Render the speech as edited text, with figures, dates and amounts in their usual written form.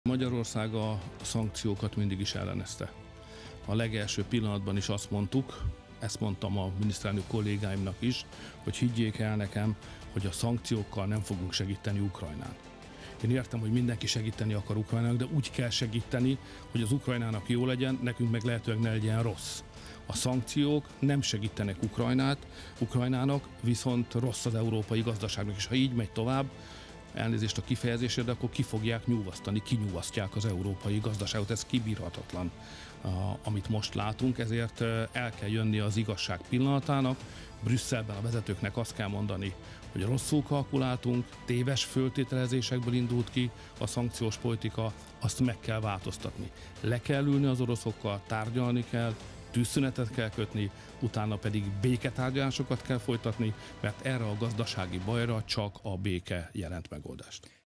Magyarország a szankciókat mindig is ellenezte. A legelső pillanatban is azt mondtuk, ezt mondtam a miniszterelnök kollégáimnak is, hogy higgyék el nekem, hogy a szankciókkal nem fogunk segíteni Ukrajnán. Én értem, hogy mindenki segíteni akar Ukrajnának, de úgy kell segíteni, hogy az Ukrajnának jó legyen, nekünk meg lehetőleg ne legyen rossz. A szankciók nem segítenek Ukrajnának, viszont rossz az európai gazdaságnak, és ha így megy tovább, elnézést a kifejezésért, de akkor ki fogják nyúvasztani, kinyúvasztják az európai gazdaságot. Ez kibírhatatlan, amit most látunk, ezért el kell jönni az igazság pillanatának. Brüsszelben a vezetőknek azt kell mondani, hogy rosszul kalkuláltunk, téves föltételezésekből indult ki a szankciós politika, azt meg kell változtatni. Le kell ülni az oroszokkal, tárgyalni kell, tűzszünetet kell kötni, utána pedig béketárgyalásokat kell folytatni, mert erre a gazdasági bajra csak a béke jelent megoldást.